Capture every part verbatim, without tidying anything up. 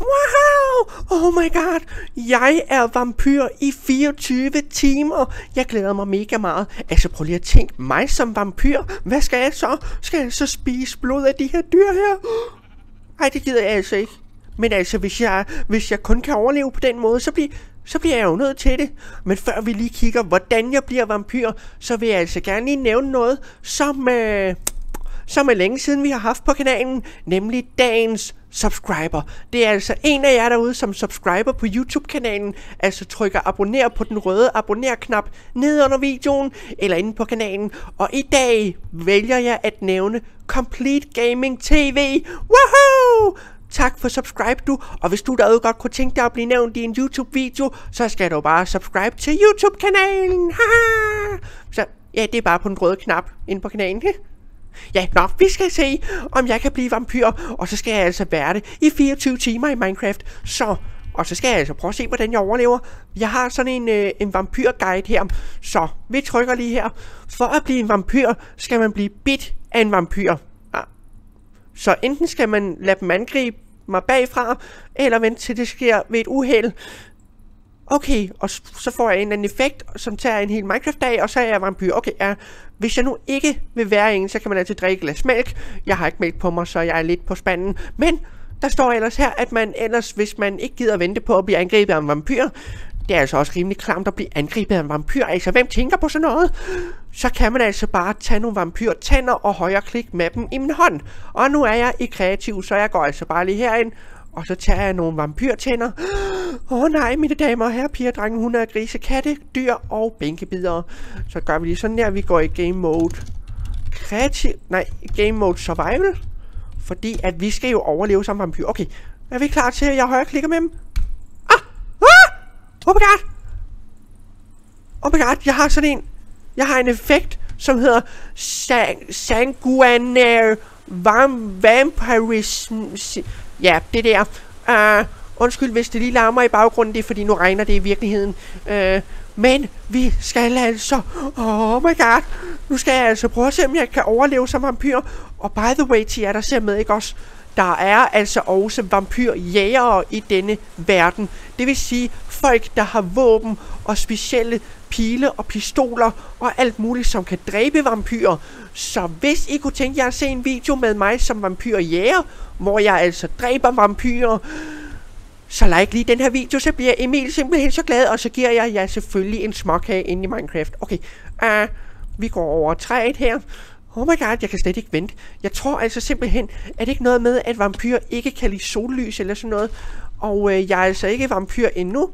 Wow! Oh my god! Jeg er vampyr i fireogtyve timer. Jeg glæder mig mega meget. Altså prøv lige at tænke mig som vampyr. Hvad skal jeg så? Skal jeg så spise blod af de her dyr her? Ej, det gider jeg altså ikke. Men altså, hvis jeg, hvis jeg kun kan overleve på den måde, så bliver, så bliver jeg jo nødt til det. Men før vi lige kigger, hvordan jeg bliver vampyr, så vil jeg altså gerne lige nævne noget, som, øh, som er længe siden vi har haft på kanalen, nemlig dagens subscriber. Det er altså en af jer derude, som subscriber på YouTube-kanalen, altså trykker abonner på den røde abonner-knap nede under videoen, eller inde på kanalen. Og i dag vælger jeg at nævne Complete Gaming T V. Woohoo! Tak for subscribe du, og hvis du derude godt kunne tænke dig at blive nævnt i en YouTube-video, så skal du bare subscribe til YouTube-kanalen. Så ja, det er bare på den røde knap inde på kanalen. Ja, nå, vi skal se, om jeg kan blive vampyr, og så skal jeg altså være det i fireogtyve timer i Minecraft. Så, og så skal jeg altså prøve at se, hvordan jeg overlever. Jeg har sådan en, øh, en vampyrguide her, så vi trykker lige her. For at blive en vampyr, skal man blive bidt af en vampyr. Ja. Så enten skal man lade dem angribe mig bagfra, eller vente til det sker ved et uheld. Okay, og så får jeg en eller anden effekt, som tager en hel Minecraft-dag, og så er jeg vampyr. Okay, ja. Hvis jeg nu ikke vil være en, så kan man altid drikke et glas mælk. Jeg har ikke mælk på mig, så jeg er lidt på spanden. Men der står ellers her, at man ellers, hvis man ikke gider vente på at blive angrebet af en vampyr, det er altså også rimelig klamt at blive angrebet af en vampyr. Altså, hvem tænker på sådan noget? Så kan man altså bare tage nogle vampyrtænder og højre klik med dem i min hånd. Og nu er jeg i kreativ, så jeg går altså bare lige herind. Og så tager jeg nogle vampyrtænder. Åh oh, nej, mine damer og herrer, piger, drenge, hunde, grise, katte, dyr og bænkebidere. Så gør vi lige sådan der, vi går i game mode kreativ, nej, game mode survival. Fordi at vi skal jo overleve som vampyr. Okay, er vi klar til, at jeg højre klikker med dem? Ah! Ah! Oh my god! Oh my god, jeg har sådan en, jeg har en effekt, som hedder sang Sanguinary Vampirism. Ja, det der. Uh, undskyld, hvis det lige larmer i baggrunden, det er fordi nu regner det i virkeligheden. Uh, men vi skal altså... Oh my god. Nu skal jeg altså prøve at se, om jeg kan overleve som vampyr. Og by the way, til jer, der ser med, ikke også? Der er altså også vampyrjægere i denne verden. Det vil sige folk, der har våben og specielle pile og pistoler og alt muligt, som kan dræbe vampyrer. Så hvis I kunne tænke jer at se en video med mig som vampyrjæger, hvor jeg altså dræber vampyrer, så like lige den her video, så bliver Emil simpelthen så glad, og så giver jeg jer selvfølgelig en småkage inde i Minecraft. Okay, uh, vi går over træet her. Oh my god, jeg kan slet ikke vente. Jeg tror altså simpelthen, at det ikke noget med, at vampyr ikke kan lide sollys eller sådan noget. Og øh, jeg er altså ikke vampyr endnu.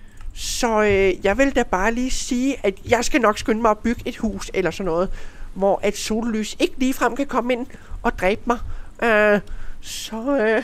Så øh, jeg vil da bare lige sige, at jeg skal nok skynde mig at bygge et hus eller sådan noget, hvor et sollys ikke ligefrem kan komme ind og dræbe mig. Uh, så, øh,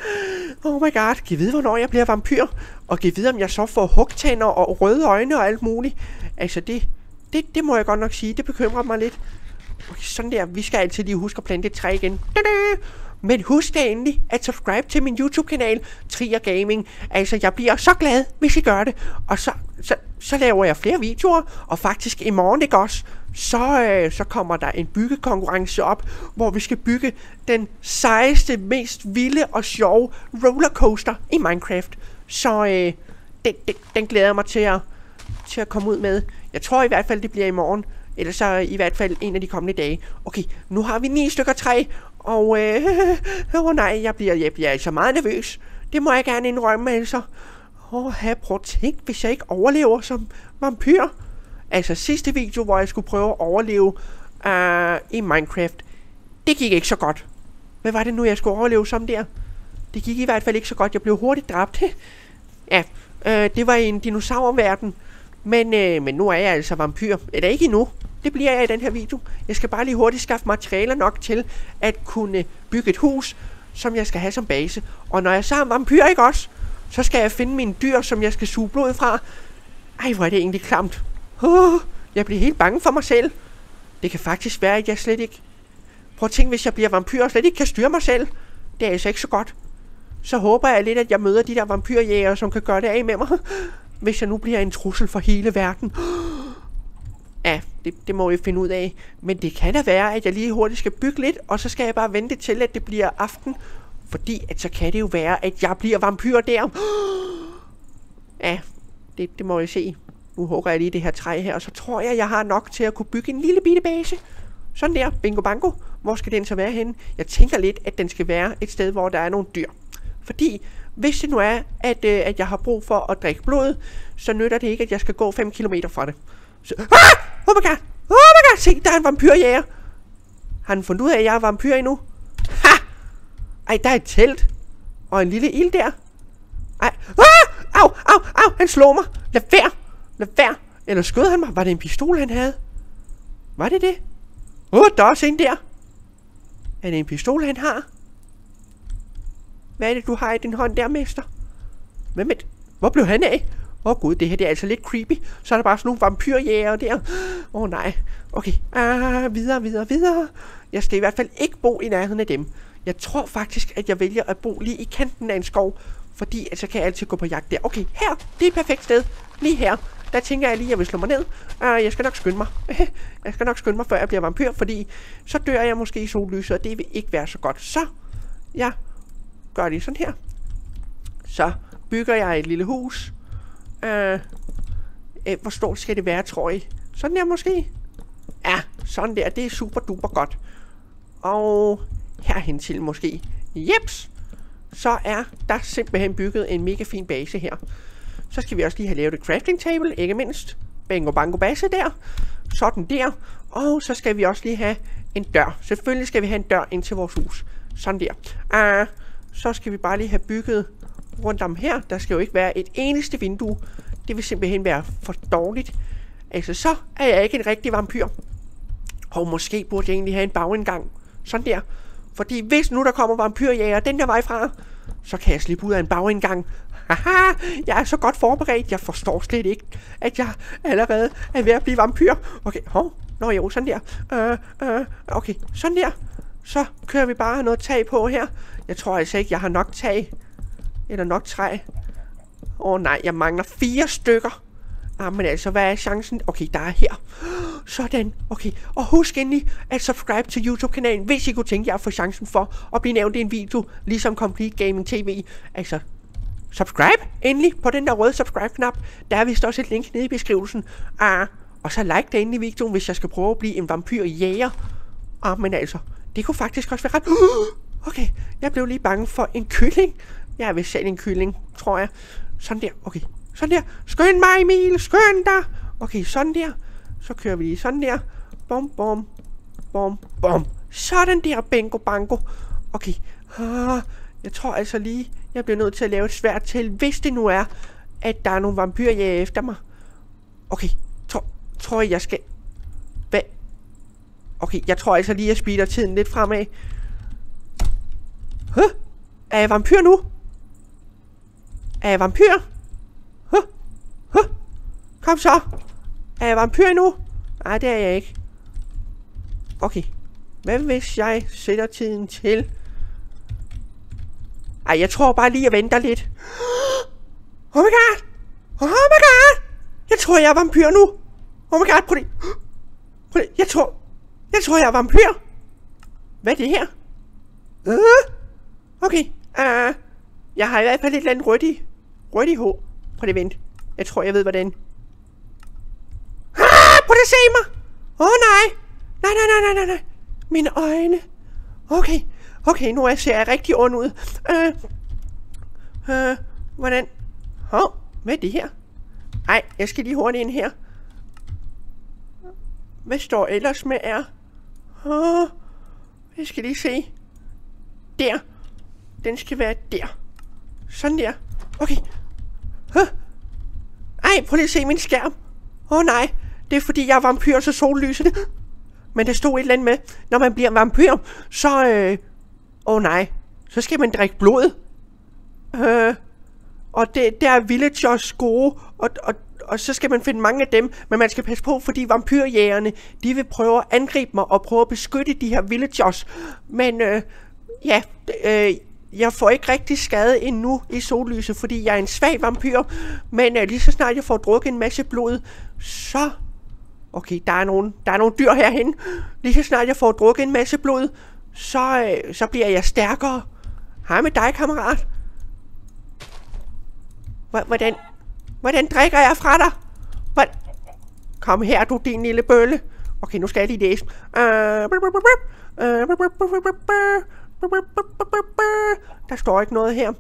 oh my god, kan I vide, hvornår jeg bliver vampyr? Og kan I vide, om jeg så får hugtænder og røde øjne og alt muligt? Altså, det, det, det må jeg godt nok sige, det bekymrer mig lidt. Okay, sådan der, vi skal altid lige huske at plante et træ igen. Da-da! Men husk da endelig at subscribe til min YouTube-kanal, Trier Gaming. Altså, jeg bliver så glad, hvis I gør det. Og så, så, så laver jeg flere videoer, og faktisk i morgen, ikke også? Så, øh, så kommer der en byggekonkurrence op, hvor vi skal bygge den sejeste, mest vilde og sjove rollercoaster i Minecraft. Så øh, den, den, den glæder jeg mig til at, til at komme ud med. Jeg tror i hvert fald, det bliver i morgen. Eller så i hvert fald en af de kommende dage. Okay, nu har vi ni stykker træ. Og øh, åh nej, jeg bliver, jeg bliver altså meget nervøs. Det må jeg gerne indrømme, altså. Åh, prøv at tænke, hvis jeg ikke overlever som vampyr. Altså sidste video, hvor jeg skulle prøve at overleve uh, i Minecraft, det gik ikke så godt. Hvad var det nu, jeg skulle overleve som der? Det gik i hvert fald ikke så godt. Jeg blev hurtigt dræbt. Ja, øh, det var i en dinosaurverden. Men, øh, men nu er jeg altså vampyr. Eller ikke endnu. Det bliver jeg i den her video. Jeg skal bare lige hurtigt skaffe materialer nok til at kunne bygge et hus, som jeg skal have som base. Og når jeg så er vampyr, ikke også, så skal jeg finde mine dyr, som jeg skal suge blod fra. Ej, hvor er det egentlig klamt. Uh, jeg bliver helt bange for mig selv. Det kan faktisk være, at jeg slet ikke... Prøv at tænke, hvis jeg bliver vampyr og slet ikke kan styre mig selv. Det er altså ikke så godt. Så håber jeg lidt, at jeg møder de der vampyrjæger, som kan gøre det af med mig. Hvis jeg nu bliver en trussel for hele verden. Ja, det, det må vi finde ud af. Men det kan da være, at jeg lige hurtigt skal bygge lidt, og så skal jeg bare vente til, at det bliver aften. Fordi at så kan det jo være, at jeg bliver vampyr der. Ja, det, det må jeg se. Nu hugger jeg lige det her træ her, og så tror jeg, jeg har nok til at kunne bygge en lille bitte base. Sådan der, bingo bango. Hvor skal den så være henne? Jeg tænker lidt, at den skal være et sted, hvor der er nogle dyr. Fordi hvis det nu er, at, øh, at jeg har brug for at drikke blod, så nytter det ikke, at jeg skal gå fem kilometer fra det. Så, ah! Oh my god! Oh my god! Se, der er en vampyrjæger! Har han fundet ud af, at jeg er vampyr endnu? Ha! Ej, der er et telt. Og en lille ild der. Ej. Ah! Au, au, au! Han slår mig! Lad være! Lad være! Eller skød han mig? Var det en pistol, han havde? Var det det? Åh, oh, der er også en der! Er det en pistol, han har? Hvad er det, du har i din hånd der, mester? Hvem er det? Hvor blev han af? Åh oh, gud, det her det er altså lidt creepy. Så er der bare sådan nogle vampyrjæger der. Åh oh, nej. Okay, ah, videre, videre, videre. Jeg skal i hvert fald ikke bo i nærheden af dem. Jeg tror faktisk, at jeg vælger at bo lige i kanten af en skov. Fordi så kan jeg altid gå på jagt der. Okay, her. Det er et perfekt sted. Lige her. Der tænker jeg lige, at jeg vil slå mig ned. Uh, jeg skal nok skynde mig. Jeg skal nok skynde mig, før jeg bliver vampyr. Fordi så dør jeg måske i sollyset, og det vil ikke være så godt. Så jeg gør det sådan her. Så bygger jeg et lille hus. Uh, uh, hvor stort skal det være, tror I? Sådan der måske? Ja, sådan der. Det er super duper godt. Og herhen til måske. Jeps. Så er der simpelthen bygget en mega fin base her. Så skal vi også lige have lavet et crafting table, ikke mindst. Bingo bango base der. Sådan der. Og så skal vi også lige have en dør. Selvfølgelig skal vi have en dør ind til vores hus. Sådan der. Uh, så skal vi bare lige have bygget rundt om her. Der skal jo ikke være et eneste vindue. Det vil simpelthen være for dårligt. Altså, så er jeg ikke en rigtig vampyr. Og måske burde jeg egentlig have en bagindgang. Sådan der. Fordi hvis nu der kommer vampyrjæger den der vej fra, så kan jeg slippe ud af en bagindgang. Haha, jeg er så godt forberedt. Jeg forstår slet ikke, at jeg allerede er ved at blive vampyr. Okay, hov. Nå jo, sådan der. Uh, uh, okay, sådan der. Så kører vi bare noget tag på her. Jeg tror altså ikke, jeg har nok tag. Eller nok træ. Åh oh, nej, jeg mangler fire stykker. Ah, men altså, hvad er chancen? Okay, der er her. Sådan, okay. Og husk endelig at subscribe til YouTube-kanalen, hvis I kunne tænke jer at få chancen for at blive nævnt i en video, ligesom Complete Gaming T V. Altså, subscribe endelig på den der røde subscribe-knap. Der er vist også et link nede i beskrivelsen. Ah, og så like det inde i videoen, hvis jeg skal prøve at blive en vampyrjæger. Ah, men altså, det kunne faktisk også være ret... Okay, jeg blev lige bange for en kylling. Jeg er vist selv en kylling, tror jeg. Sådan der, okay. Sådan der. Skynd mig, Emil. Skynd dig. Okay, sådan der. Så kører vi lige sådan der. Bum, bum. Bum, bum. Sådan der, bingo bango. Okay. Ah, jeg tror altså lige, jeg bliver nødt til at lave et svært til, hvis det nu er, at der er nogle vampyrjæger efter mig. Okay. Tror, tror jeg, jeg skal... Hvad? Okay, jeg tror altså lige, jeg speeder tiden lidt fremad. Huh? Er jeg vampyr nu? Er jeg vampyr? Huh? Huh? Kom så. Er jeg vampyr endnu? Nej, det er jeg ikke. Okay. Hvad hvis jeg sætter tiden til? Ej, jeg tror bare lige, jeg venter lidt. Oh my god. Oh my god. Jeg tror, jeg er vampyr nu. Oh my god, prøv det. Prøv det. Jeg tror... Jeg tror, jeg er vampyr. Hvad er det her? Uh, okay. Uh, jeg har i hvert fald et eller andet rødt i. Rødt i hår. Prøv det, vent. Jeg tror, jeg ved, hvordan. Ah, prøv det, se mig. Åh, oh, nej. Nej, nej, nej, nej, nej, nej. Mine øjne. Okay. Okay, nu er ser jeg rigtig ond ud. Øh. Øh. Hvordan? Hov, hvad er det her? Ej, jeg skal lige hurtigt ind her. Hvad står ellers med er? Åh. Jeg skal lige se. Der. Den skal være der. Sådan der. Okay. Huh. Ej, prøv lige at se min skærm. Åh oh, nej. Det er fordi, jeg er vampyr, så sollyser det. Men der stod et eller andet med, når man bliver vampyr, så... Øh... Åh oh, nej. Så skal man drikke blod. Øh... Og det, der er villagers gode, og, og, og så skal man finde mange af dem. Men man skal passe på, fordi vampyrjægerne, de vil prøve at angribe mig og prøve at beskytte de her villagers. Men øh... ja... Øh... Jeg får ikke rigtig skade endnu i sollyset, fordi jeg er en svag vampyr. Men uh, lige så snart jeg får drukket en masse blod, så... Okay, der er nogle, der er nogle dyr herhen. Lige så snart jeg får drukket en masse blod, så, uh, så bliver jeg stærkere. Hej med dig, kammerat. Hvordan... Hvordan drikker jeg fra dig? Hvad? Kom her, du din lille bølle. Okay, nu skal jeg lige læse. Der står ikke noget her.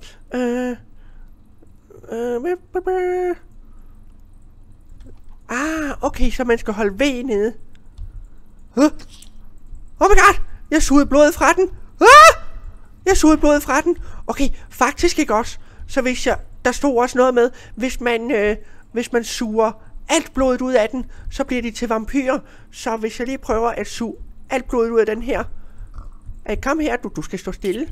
Ah, okay, så man skal holde ved nede. Oh my god, jeg sugede blodet fra den. Jeg sugede blodet fra den. Okay, faktisk ikke også. Så hvis jeg... Der stod også noget med, hvis man, øh, hvis man suger alt blodet ud af den, så bliver de til vampyrer. Så hvis jeg lige prøver at suge alt blodet ud af den her. Ej, kom her, du, du skal stå stille.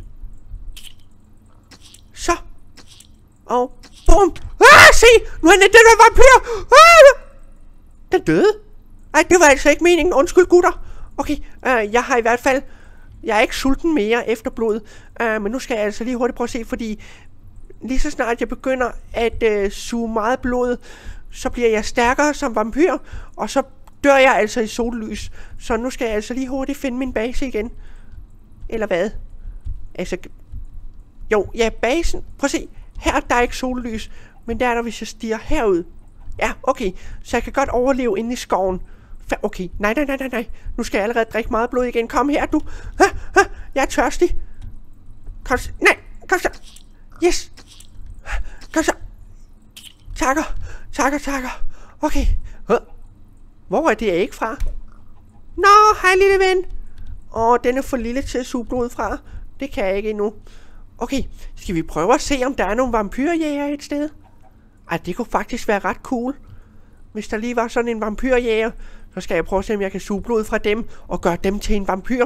Så. Og bum. Ah, se! Nu er den der vampyr! Ah! Den døde. Ej, det var altså ikke meningen. Undskyld, gutter. Okay, øh, jeg har i hvert fald... Jeg er ikke sulten mere efter blod. Øh, men nu skal jeg altså lige hurtigt prøve at se, fordi... Lige så snart jeg begynder at øh, suge meget blod, så bliver jeg stærkere som vampyr, og så dør jeg altså i sollys. Så nu skal jeg altså lige hurtigt finde min base igen. Eller hvad? Altså... Jo, ja, basen. Prøv at se. Her der er ikke sollys, men der er der, hvis jeg stiger herud. Ja, okay. Så jeg kan godt overleve inde i skoven. Okay, nej, nej, nej, nej, nej. Nu skal jeg allerede drikke meget blod igen. Kom her, du. Ha, ha, jeg er tørstig. Kom så. Nej, kom så. Yes. Kom så. Takker. Takker, takker. Okay. Hvor er det æg fra? Nå, hej lille ven. Åh, den er for lille til at suge blod fra. Det kan jeg ikke endnu. Okay, skal vi prøve at se, om der er nogle vampyrjæger et sted? Ej, det kunne faktisk være ret cool. Hvis der lige var sådan en vampyrjæger, så skal jeg prøve at se, om jeg kan suge blod fra dem og gøre dem til en vampyr.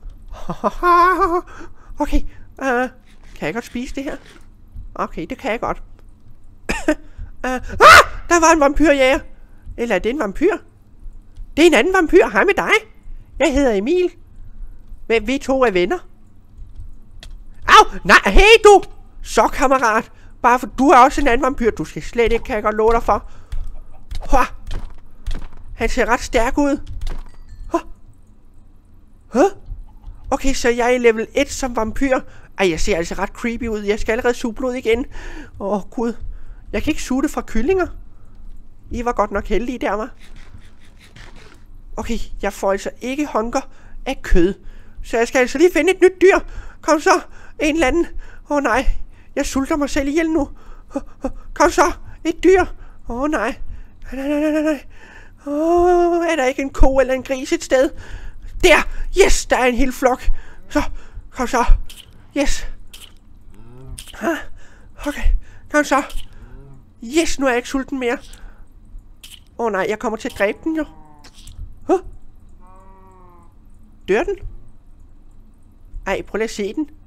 Okay, uh, kan jeg godt spise det her? Okay, det kan jeg godt. uh, ah, der var en vampyrjæger. Eller er det en vampyr? Det er en anden vampyr. Hej med dig. Jeg hedder Emil. Men vi to er venner. Au! Nej, hey du! Så kammerat. Bare for du er også en anden vampyr. Du skal slet ikke, kan jeg godt love dig for. Hå! Han ser ret stærk ud. Hå! Hå! Okay, så jeg er i level et som vampyr. Ej, jeg ser altså ret creepy ud. Jeg skal allerede suge blod igen. Åh, oh, gud. Jeg kan ikke suge det fra kyllinger. I var godt nok heldige der, var. Okay, jeg får altså ikke hunker af kød. Så jeg skal altså lige finde et nyt dyr. Kom så, en eller anden. Åh oh, nej, jeg sulter mig selv ihjel nu. Kom så, et dyr. Åh oh, nej. Nej, nej, nej, nej, nej. Åh, oh, er der ikke en ko eller en gris et sted? Der! Yes, der er en hel flok. Så, kom så. Yes. Okay, kom så. Yes, nu er jeg ikke sulten mere. Åh oh, nej, jeg kommer til at dræbe den jo. Huh? Dør den? Ej, prøv lige at se den.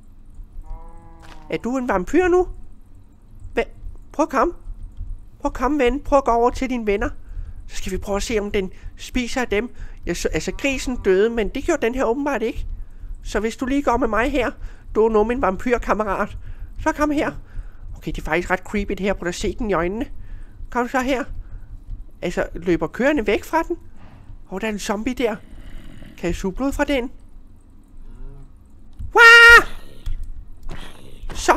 Er du en vampyr nu? Hva? Prøv at komme. Prøv at komme, ven. Prøv at gå over til dine venner. Så skal vi prøve at se, om den spiser af dem. Jeg så, altså, grisen døde, men det gjorde den her åbenbart ikke. Så hvis du lige går med mig her, du er nu min vampyrkammerat. Så kom her. Okay, det er faktisk ret creepy det her. Prøv at se den i øjnene. Kom så her. Altså, løber kørende væk fra den? Åh, oh, der er en zombie der. Kan jeg suge blod fra den? Wah! Så.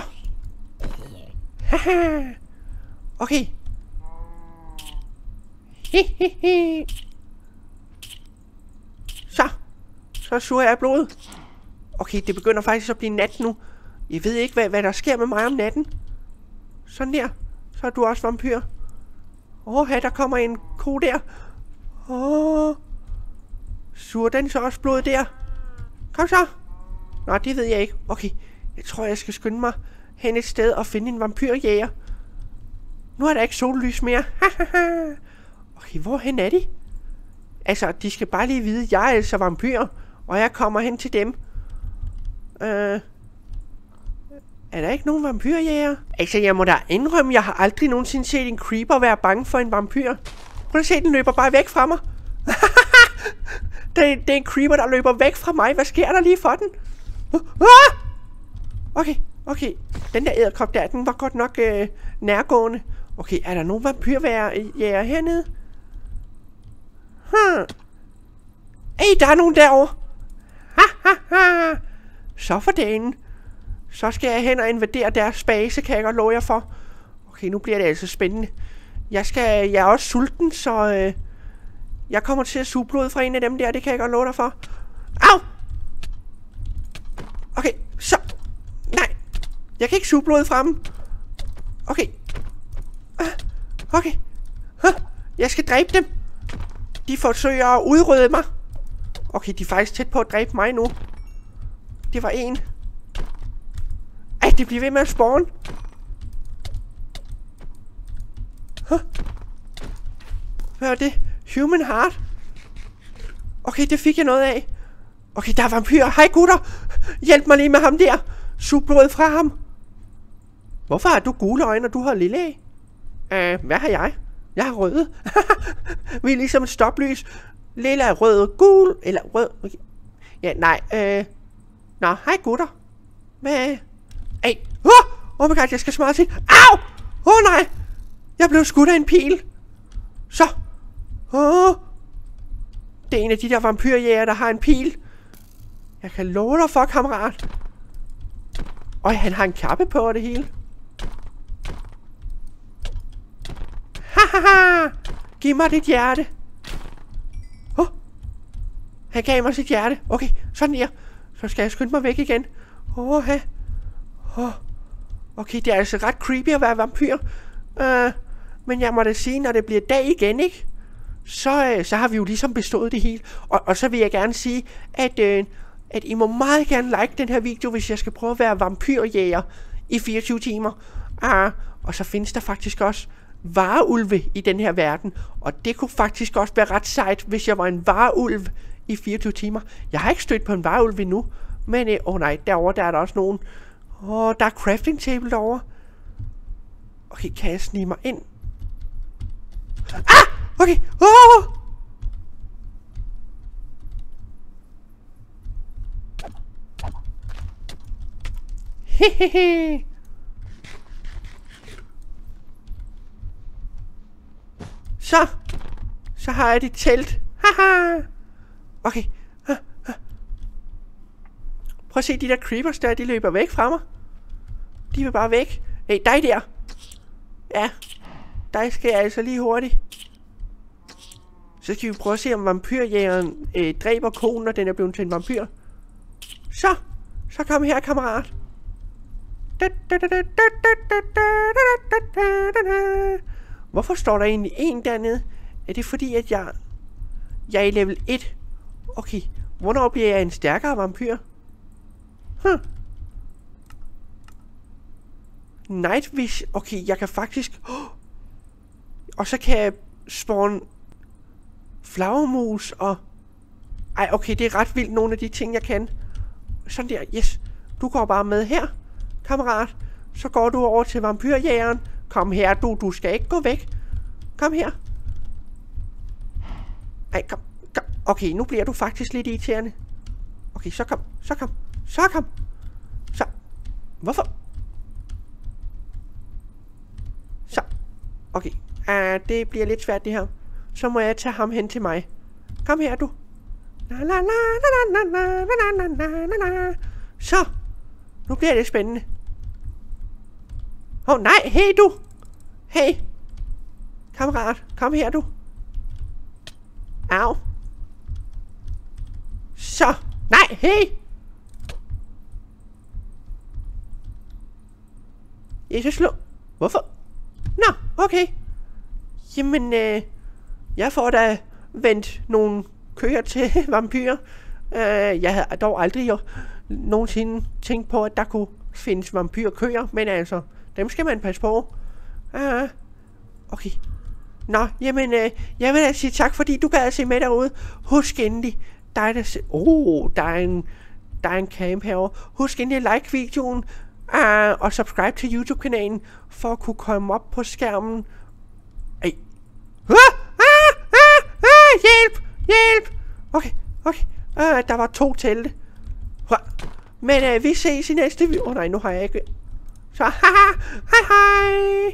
Haha. Okay. Hehehe. Så. Så suger jeg blod. Okay, det begynder faktisk at blive nat nu. Jeg ved ikke, hvad, hvad der sker med mig om natten. Sådan der. Så er du også vampyr. Åh, oh, her der kommer en ko der. Åh. Oh. Suger den så også blod der? Kom så. Nå, det ved jeg ikke. Okay, jeg tror, jeg skal skynde mig hen et sted og finde en vampyrjæger. Nu er der ikke sollys mere. Okay, hvorhen er de? Altså, de skal bare lige vide, at jeg er altså vampyr, og jeg kommer hen til dem. Øh... Er der ikke nogen vampyrjæger? Altså, jeg må da indrømme, jeg har aldrig nogensinde set en creeper være bange for en vampyr. Prøv at se, den løber bare væk fra mig. det, er, det er en creeper, der løber væk fra mig. Hvad sker der lige for den? Ah! Okay, okay. Den der edderkop der, den var godt nok øh, nærgående. Okay, er der nogen vampyrjæger hernede? Hmm. Ej, der er nogen derovre. Ha, ha, ha. Så for dagen. Så skal jeg hen og invadere deres base, kan jeg godt love jer for. Okay, nu bliver det altså spændende. Jeg skal, jeg er også sulten, så øh, jeg kommer til at suge blod fra en af dem der, det kan jeg godt love dig for. Au! Okay, så. Nej, jeg kan ikke suge blod fra dem. Okay. Okay. Jeg skal dræbe dem. De forsøger at udrydde mig. Okay, de er faktisk tæt på at dræbe mig nu. Det var en. Ej, det bliver ved med at spawn. Huh? Hvad er det? Human heart? Okay, det fik jeg noget af. Okay, der er vampyrer. Hej gutter. Hjælp mig lige med ham der. Sug blod fra ham. Hvorfor har du gule øjne, og du har lille af? Uh, hvad har jeg? Jeg har røde. Vi er ligesom et stoplys. Lilla er rød, gul, eller rød. Okay. Ja, nej. Øh. Nå, hej gutter. Hvad? Ej. Oh, oh my god, jeg skal smarte til. Au! Åh oh, nej. Jeg blev skudt af en pil. Så. Åh. Oh. Det er en af de der vampyrjæger, der har en pil. Jeg kan love dig for, kammerat. Og han har en kappe på og det hele. Hahaha. Giv mig dit hjerte. Oh. Han gav mig sit hjerte. Okay, sådan der. Så skal jeg skynde mig væk igen. Åh, oh, oh. Okay, det er altså ret creepy at være vampyr. Uh, men jeg må da sige, når det bliver dag igen, ikke? Så, uh, så har vi jo ligesom bestået det hele. Og, og så vil jeg gerne sige, at, uh, at I må meget gerne like den her video, hvis jeg skal prøve at være vampyrjæger i fireogtyve timer. Uh, og så findes der faktisk også varulve i den her verden. Og det kunne faktisk også være ret sejt, hvis jeg var en varulv i fireogtyve timer. Jeg har ikke stødt på en varulv endnu. Men, åh øh, oh nej, derovre der er der også nogen. Åh, oh, der er crafting table derovre. Okay, kan jeg snige mig ind? Ah! Okay, åh! Oh! Hehehe. Så. Så har jeg dit telt. Haha. Okay. Prøv at se de der creepers der, de løber væk fra mig. De vil bare væk. Hey, dig der. Ja. Dig skal jeg altså lige hurtigt. Så skal vi prøve at se, om vampyrjægeren øh, dræber konen, når den er blevet til en vampyr. Så. Så kom her, kammerat. Hvorfor står der egentlig en dernede? Er det fordi, at jeg... Jeg er i level et? Okay. Hvornår bliver jeg en stærkere vampyr? Huh. Night vision. Okay, jeg kan faktisk... Oh. Og så kan jeg spawn... flagermus og... Ej, okay, det er ret vildt, nogle af de ting, jeg kan. Sådan der, yes. Du går bare med her, kammerat. Så går du over til vampyrjægeren. Kom her, du. Du skal ikke gå væk. Kom her. Ej, kom. kom. Okay, nu bliver du faktisk lidt irriterende. Okay, så kom. Så kom. Så kom. Så. Hvorfor? Så. Okay. Uh, det bliver lidt svært det her. Så må jeg tage ham hen til mig. Kom her, du. La, la, la, la, la, la, la, la, la, la. Så. Nu bliver det spændende. Åh, oh, nej. Hey, du. Hey. Kammerat. Kom her, du. Au. Så. Nej, hey. Jesus slå. Hvorfor? Nå, okay. Jamen, øh, jeg får da vendt nogle køer til vampyrer. Øh, jeg havde dog aldrig jo nogensinde tænkt på, at der kunne findes vampyrkøer, men altså, dem skal man passe på. Uh, okay. Nå, jamen, øh, jeg vil da sige tak, fordi du gad at se med derude. Husk endelig, der er der... Oh, der er en... Der er en camp herovre. Husk endelig at like videoen, uh, og subscribe til YouTube-kanalen, for at kunne komme op på skærmen. Ej. Ah, ah, ah, ah, hjælp! Hjælp! Okay, okay. Uh, der var to telte. Men uh, vi ses i næste video. Åh oh, nej, nu har jeg ikke... Så haha, hej hej!